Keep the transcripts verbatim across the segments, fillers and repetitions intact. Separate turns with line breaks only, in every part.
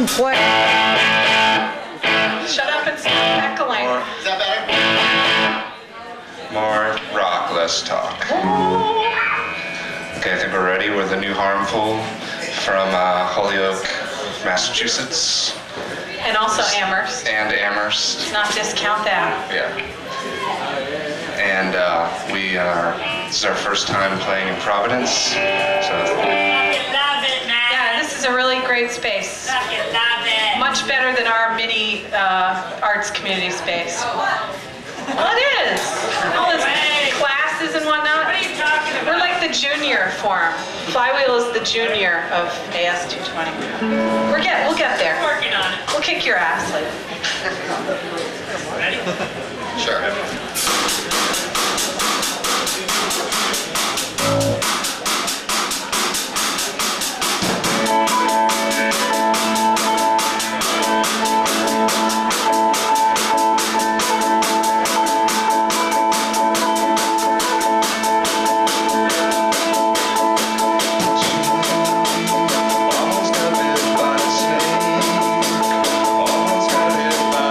What?
Shut up and stop echoing.
More, is that better? More rock, less talk. Okay, I think we're ready with a new Harmful from uh, Holyoke, Massachusetts.
And also Amherst.
And Amherst.
Let's not discount that.
Yeah. And uh, we are, this is our first time playing in Providence. So.
Yeah, this is a really great space. Much better than our mini uh, arts community space. Well, it is. All these classes and whatnot.
What are you talking about?
We're like the junior form. Flywheel is the junior of A S two twenty. We're get, we'll get there.
Working on it.
We'll kick your ass later.
Ready?
Sure. Almost got bit by a snake. Almost got hit by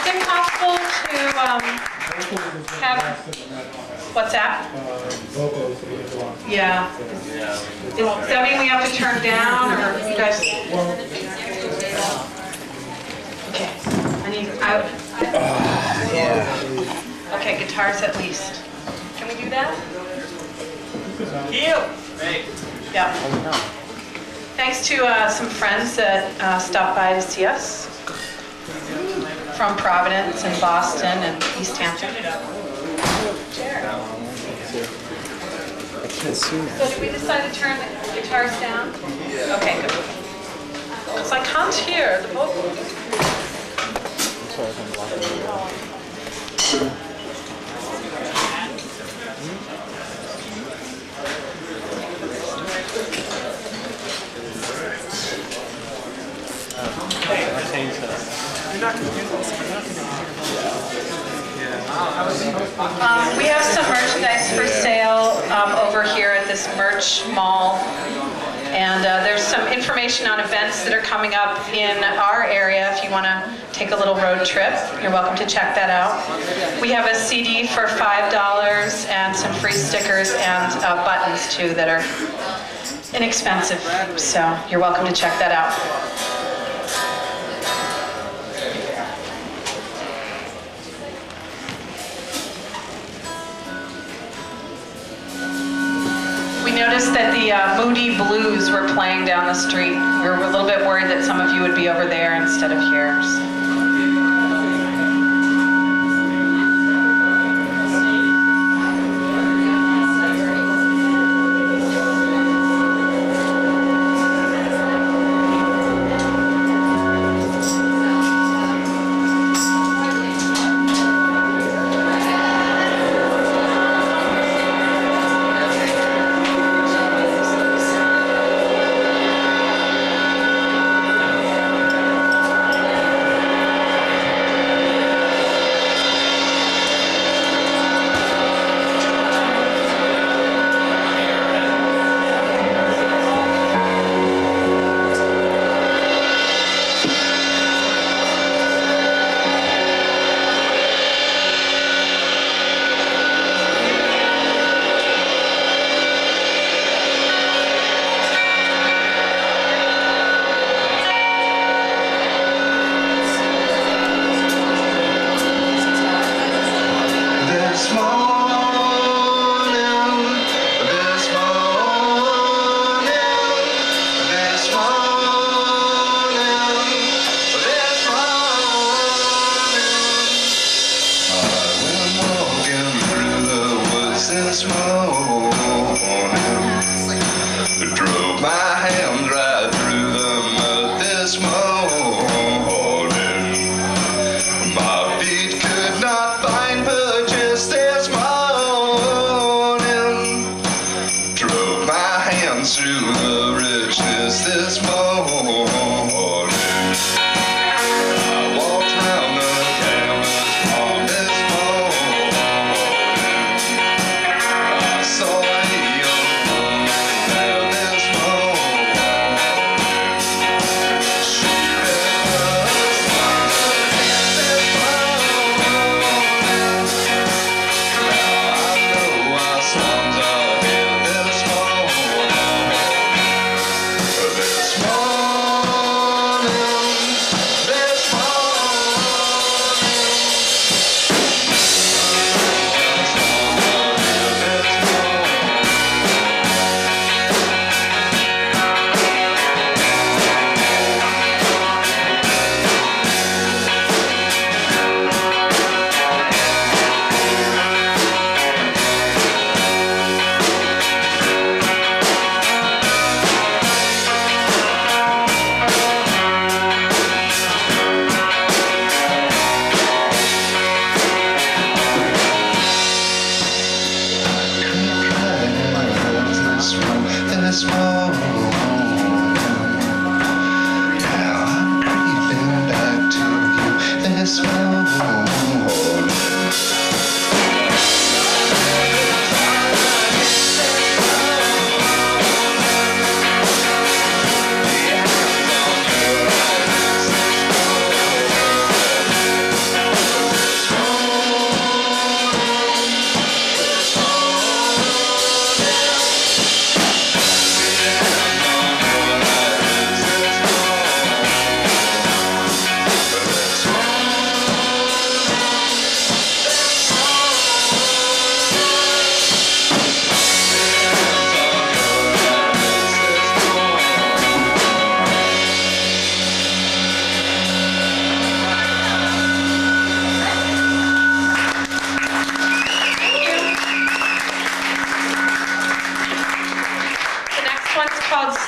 Is it possible to um, have, what's that? Yeah. Is, does that mean we have to turn down, or you guys? Okay, I need, I,
Uh, yeah.
okay, guitars at least. Can we do that? Yeah. Thanks to uh, some friends that uh, stopped by to see us from Providence and Boston and East Hampton.
I can't see now.
So did we decide to turn the guitars down? Okay, good. Because I can't hear the vocals.
I'm sorry if I'm blocking you. I changed that.
Um, we have some merchandise for sale um, over here at this merch mall. And uh, there's some information on events that are coming up in our area. If you want to take a little road trip, you're welcome to check that out. We have a C D for five dollars and some free stickers and uh, buttons too that are inexpensive. So you're welcome to check that out. We noticed that the uh, Moody Blues were playing down the street. We were a little bit worried that some of you would be over there instead of here. So.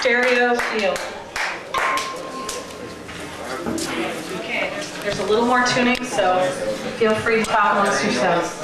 stereo field. Okay, there's, there's a little more tuning, so feel free to talk amongst yourselves.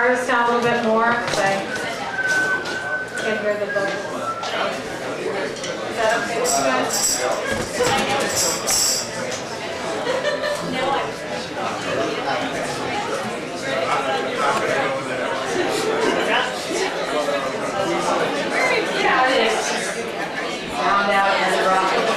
guitarist down a little bit more because I can't hear the vocals. Is that okay with you guys? Yeah, it is. Round out and rock the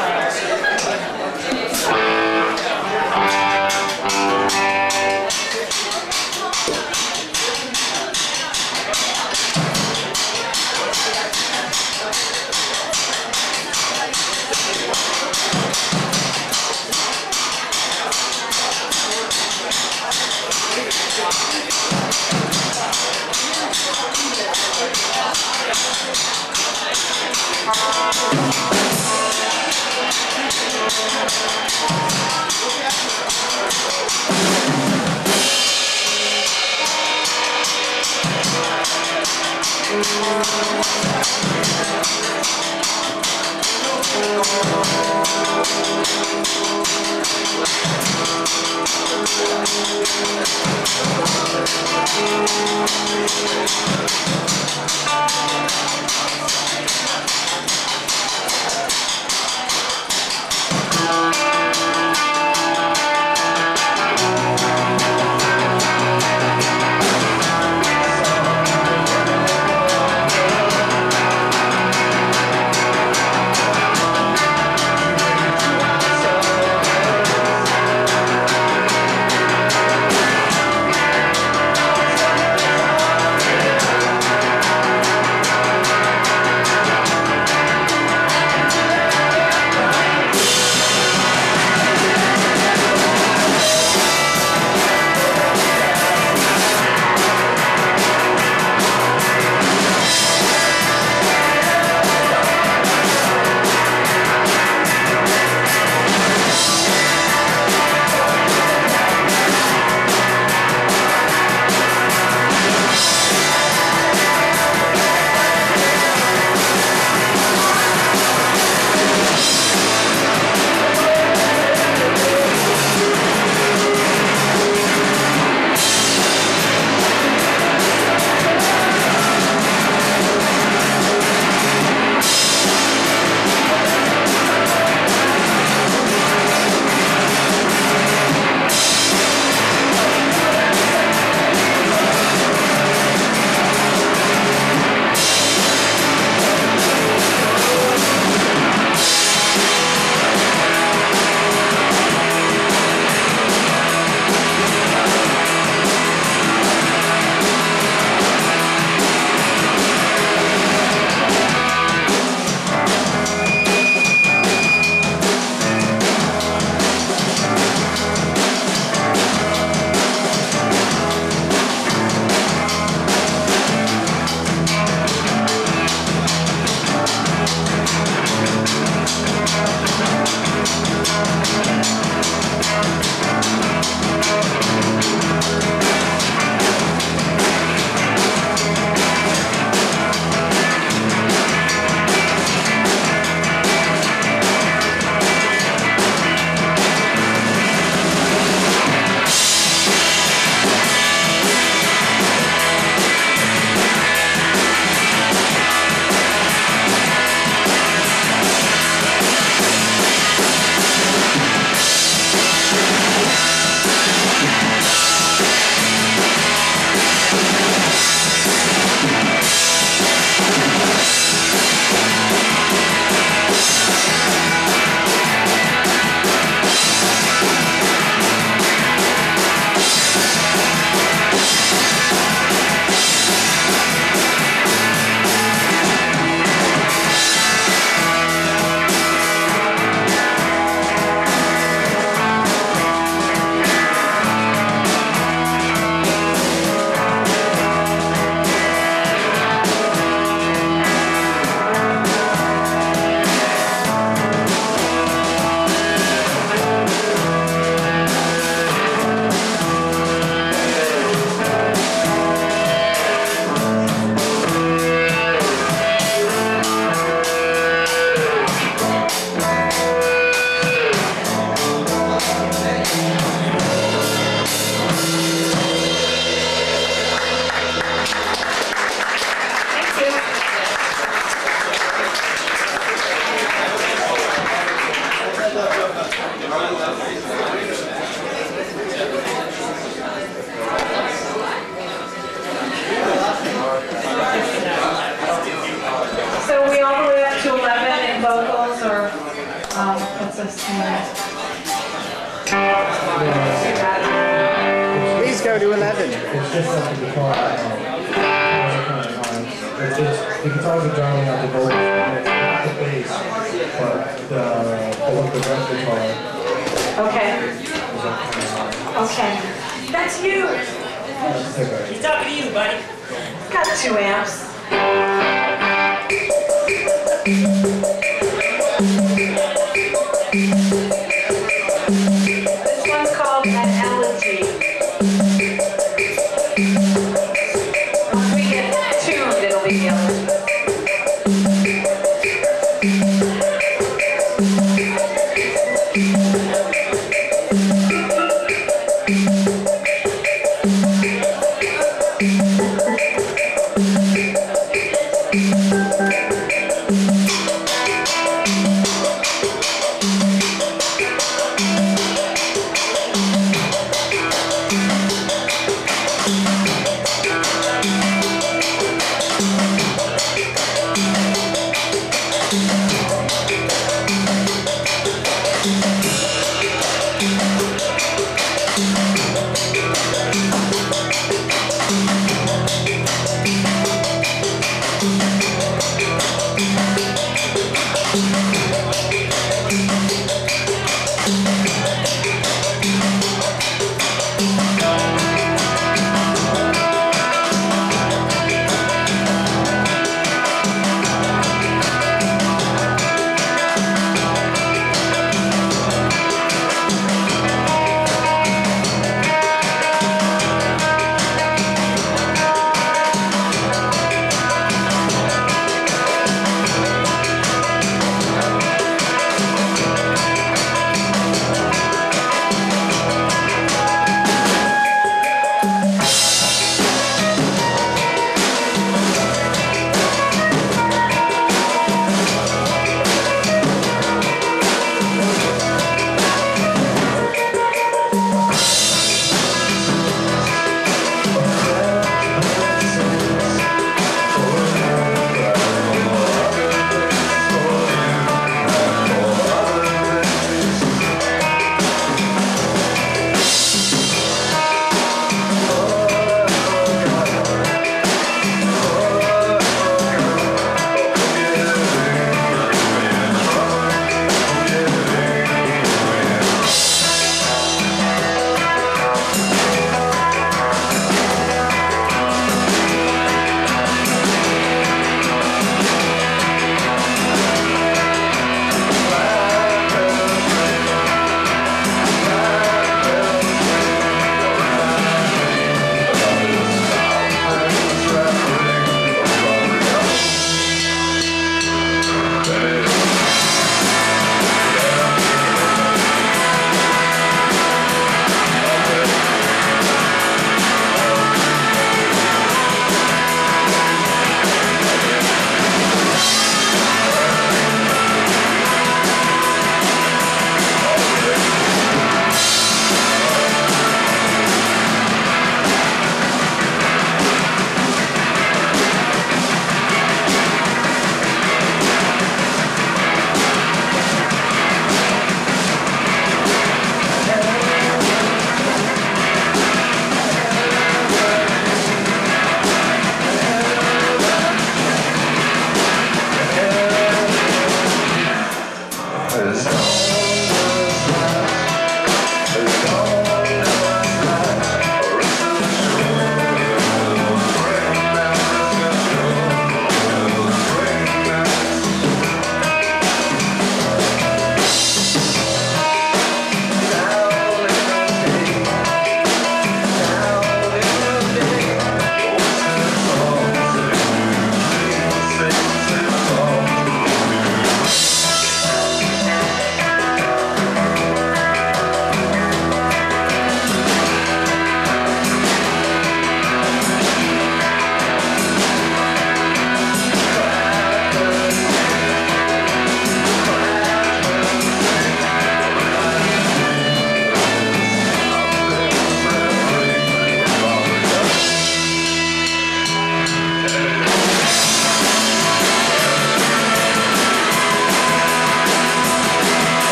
Please go to eleven.
It's just like the guitar. It's just the guitars are drowning out the vocals. Not the bass, but the the the rest guitar.
Okay. Okay. That's you.
He's talking to you, buddy.
Got two amps. This one's called an Elegy. Once we get tuned, it'll be the Elegy.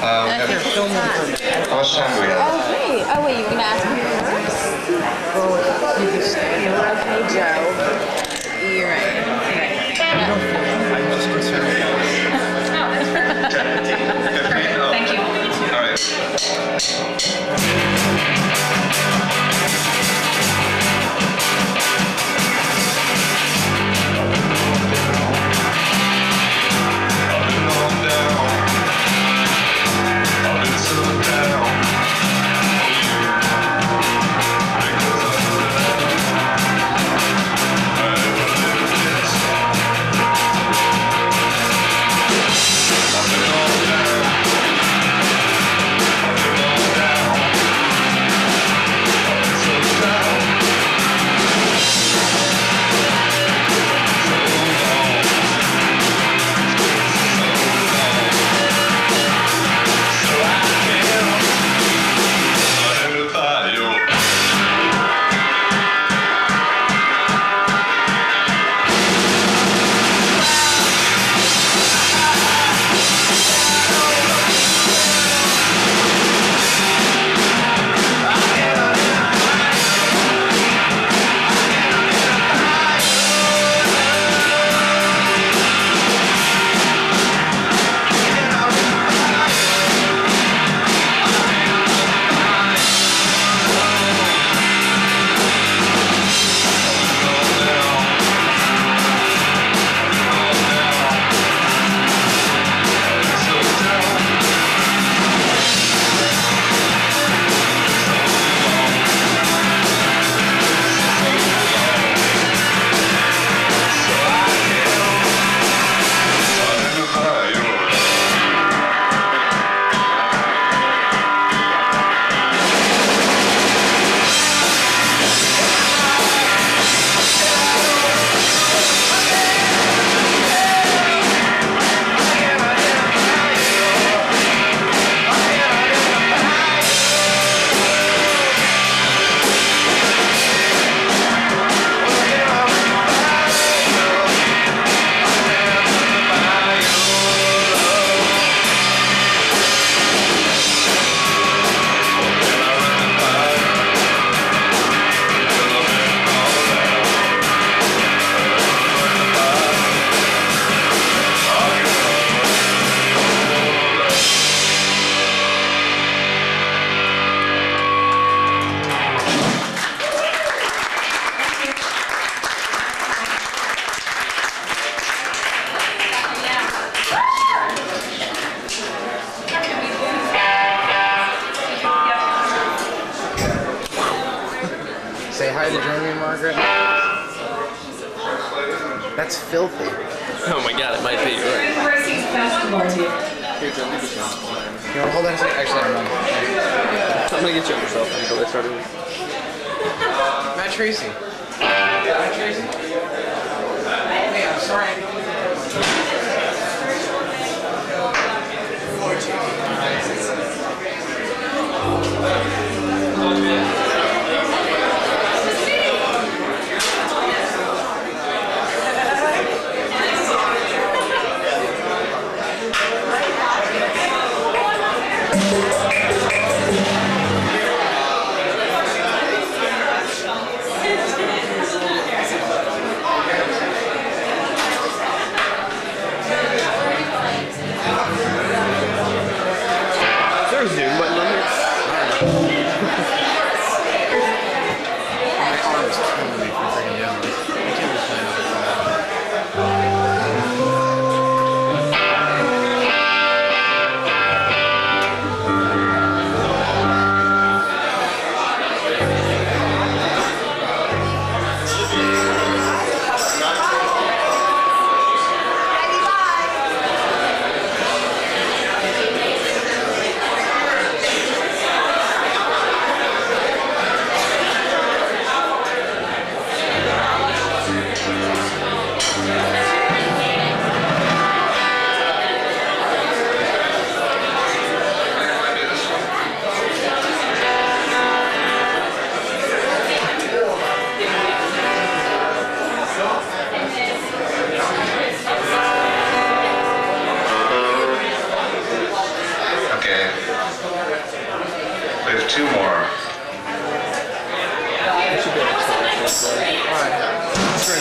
Uh, we
I
have,
think it's time.
how much time do we have?
Oh, great. Oh, wait, you were going to ask me first? Okay, Joe. You're right.
I'm just concerned.
Oh, that's perfect.
Oh,
Thank you.
all right.
Say hi to Jeremy, Margaret. That's filthy.
Oh my god, it might be, right?
You know, hold on a second. Actually, I'm on.
I'm gonna get you on yourself until they started.
Matt Tracy. Matt Tracy. Hey, I'm sorry.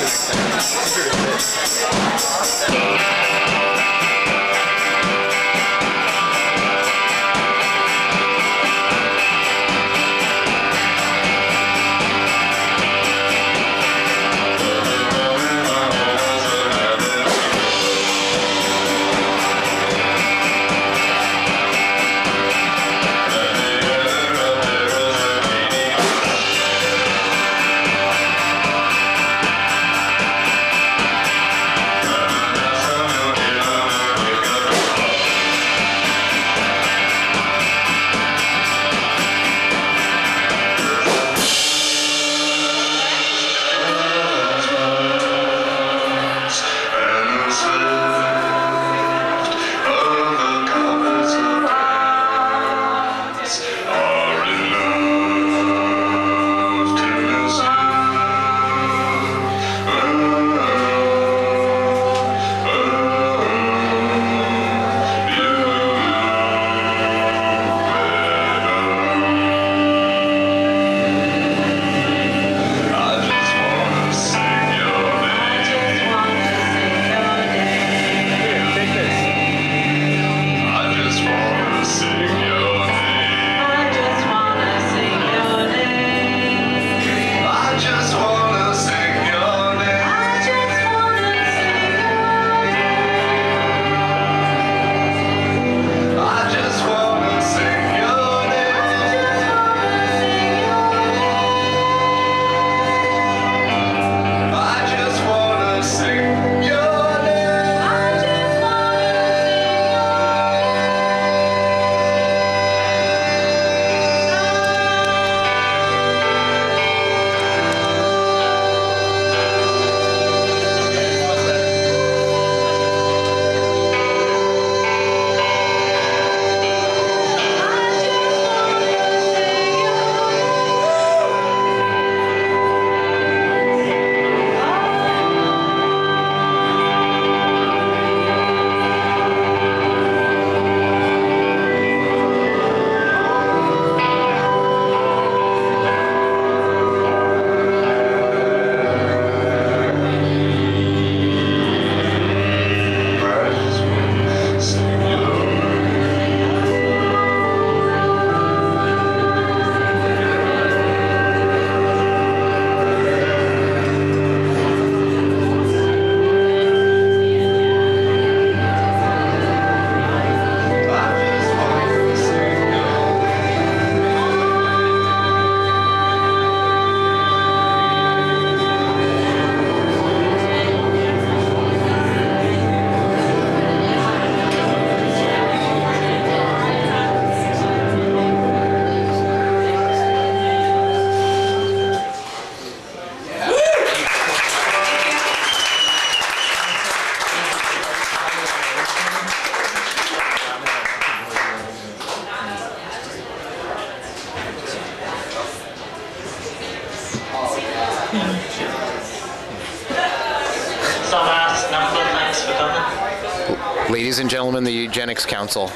Ladies and gentlemen, the Eugenics Council.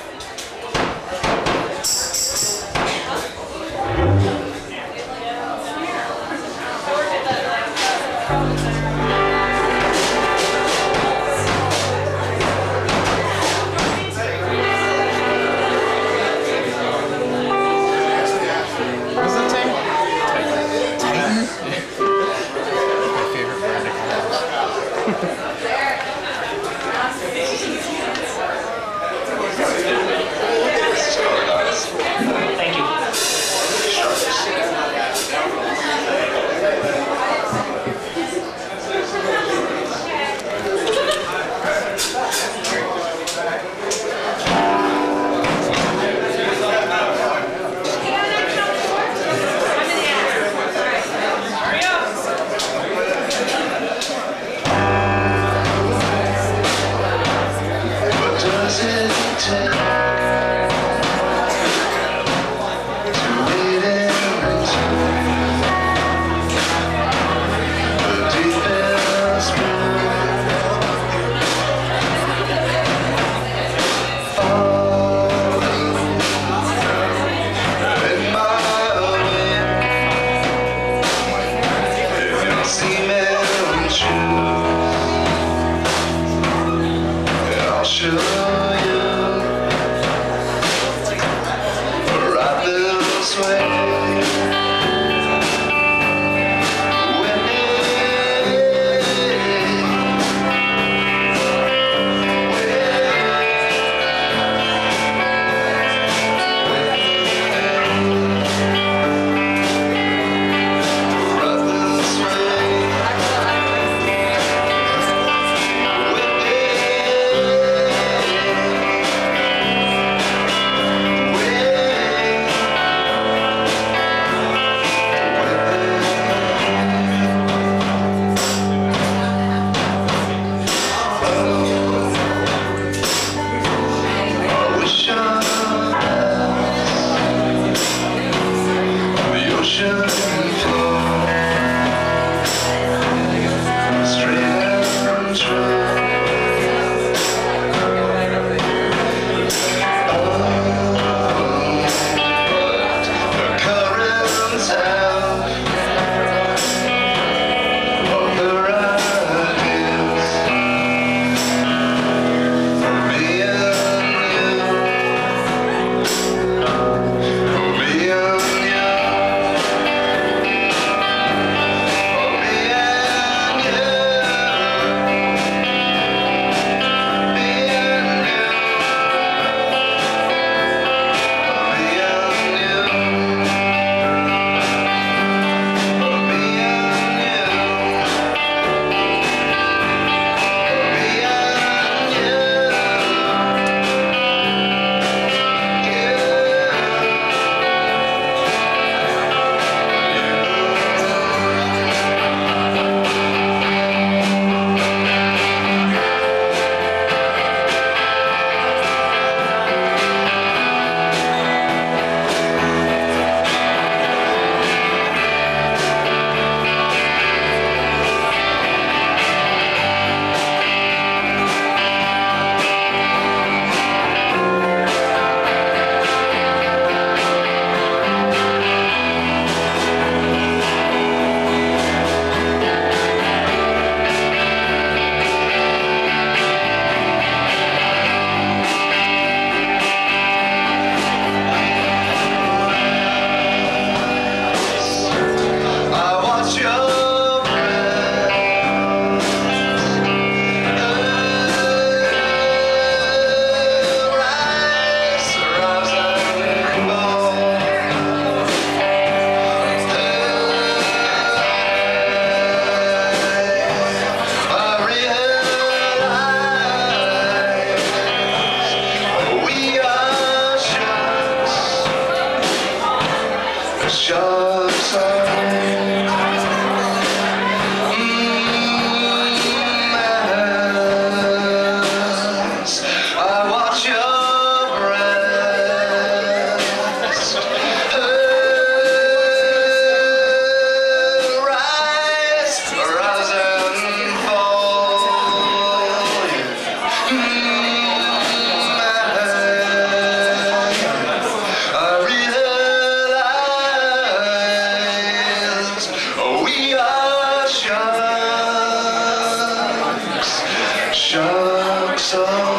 So